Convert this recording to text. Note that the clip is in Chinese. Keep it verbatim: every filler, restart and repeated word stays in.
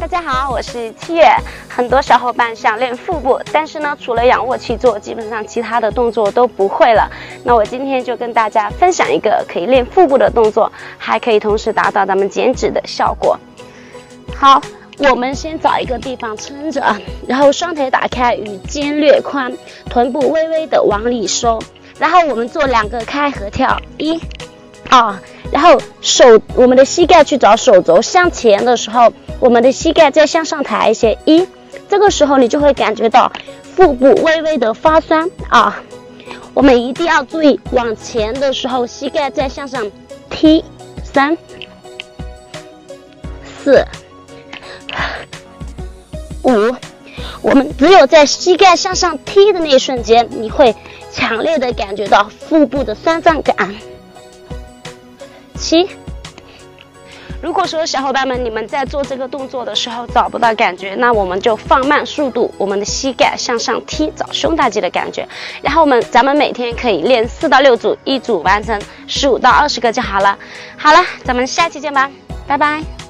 大家好，我是七月。很多小伙伴想练腹部，但是呢，除了仰卧起坐，基本上其他的动作都不会了。那我今天就跟大家分享一个可以练腹部的动作，还可以同时达到咱们减脂的效果。好，我们先找一个地方撑着，然后双腿打开，与肩略宽，臀部微微的往里收，然后我们做两个开合跳，一、二。然后手，我们的膝盖去找手肘向前的时候，我们的膝盖再向上抬一些，一，这个时候你就会感觉到腹部微微的发酸啊。我们一定要注意往前的时候，膝盖再向上踢，三、四、五。我们只有在膝盖向上踢的那一瞬间，你会强烈的感觉到腹部的酸胀感。七，如果说小伙伴们你们在做这个动作的时候找不到感觉，那我们就放慢速度，我们的膝盖向上踢，找胸大肌的感觉。然后我们咱们每天可以练四到六组，一组完成十五到二十个就好了。好了，咱们下期见吧，拜拜。